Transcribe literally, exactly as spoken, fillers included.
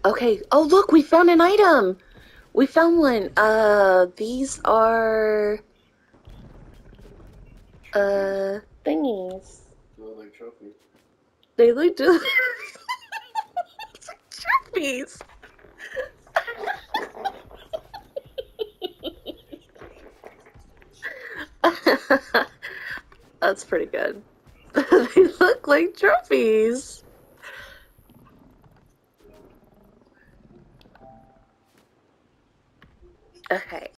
Okay. Oh, look, we found an item. We found one. Uh, these are Trophies. uh thingies. They look like trophies. They look just like trophies. That's pretty good. They look like trophies. Okay.